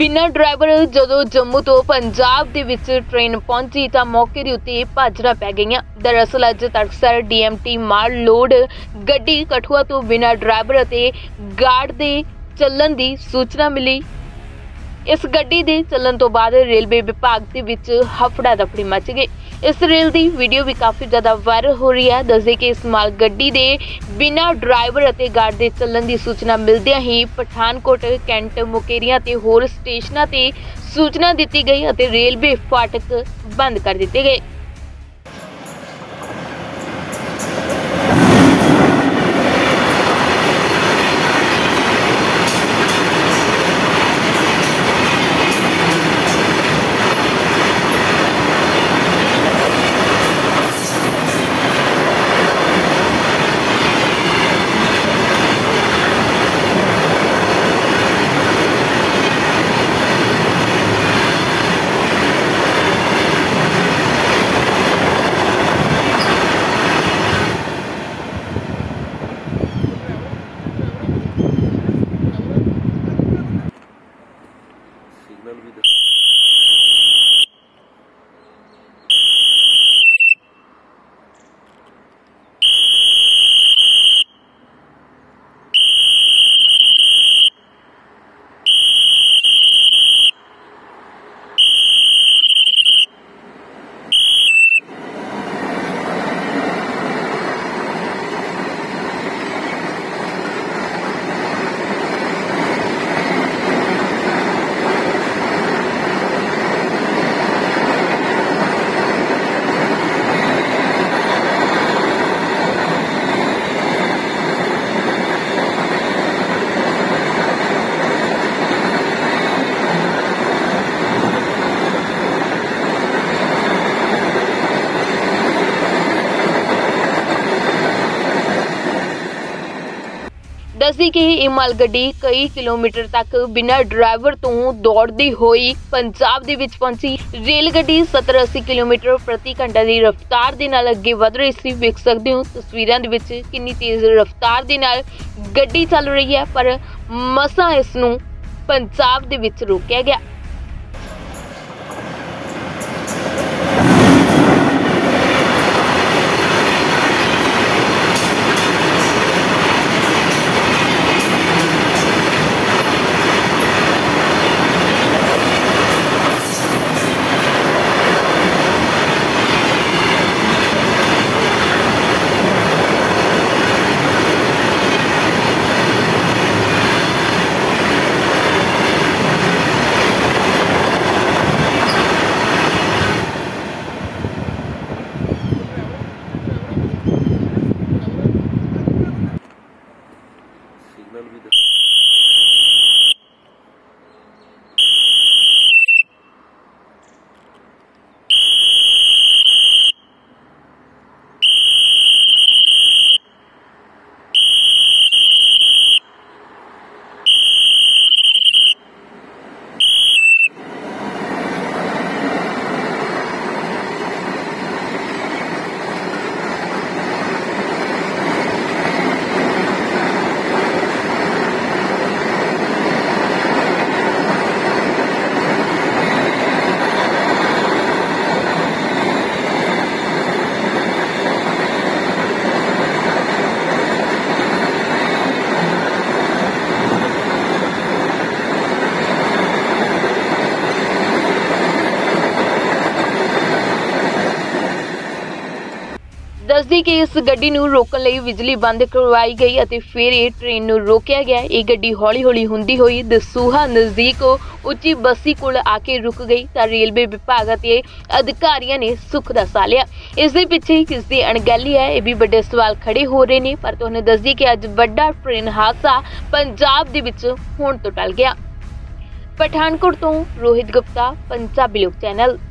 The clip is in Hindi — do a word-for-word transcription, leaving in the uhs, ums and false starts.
बिना ड्राइवर जदों जम्मू तो पंजाब दे विच ट्रेन पहुंची तां मौके दे उत्ते भाजड़ा पै गईयां। दरअसल अज तड़कसार डी एम टी माल लोड गड्डी कठुआ तो बिना ड्राइवर अते गार्ड दे चलण दी सूचना मिली। इस गड्डी दे चलन तो बाद रेलवे विभाग दे विच हफड़ा दफड़ी मच गई। इस रेल दी वीडियो भी काफ़ी ज़्यादा वायरल हो रही है। दसदे कि इस माल गड्डी दे बिना ड्राइवर अते गार्ड दे चलन दी सूचना मिलदियां ही पठानकोट कैंट मुकेरियां ते होर स्टेशनां ते सूचना दित्ती गई अते रेलवे फाटक बंद कर दित्ते गए। सिग्नल भी दसदी कि यह माल गड्डी कई किलोमीटर तक बिना ड्राइवर तो दौड़ती हुई पंजाब दे विच पहुंची। रेल गड्डी सत्तर अस्सी किलोमीटर प्रति घंटा की रफ्तार दे नाल अगे वध रही सी। वेख सकते हो तस्वीरां दे विच कितनी तेज रफ्तार दे नाल गड्डी चल रही है, पर मसां इस नूं पंजाब दे विच रोकिया गया। सिग्नल भी दसदी कि इस गड्डी नूं रोकण लई बिजली बंद करवाई गई अते फिर ये ट्रेन नूं रोकिया गया। ये गड्डी हौली हौली हुंदी होई दसूहा नज़दीक उच्ची बस्सी कोल आके रुक गई तां रेलवे विभाग अते अधिकारियों ने सुख दा साह लिया। इस दे पिछे किसदी अणगहली है, ये भी बड़े सवाल खड़े हो रहे ने। पर तुहानूं दसदी कि अज वड्डा ट्रेन हादसा पंजाब दे विच होण तो टल गया। पठानकोट तो रोहित गुप्ता, पंजाबी लोक चैनल।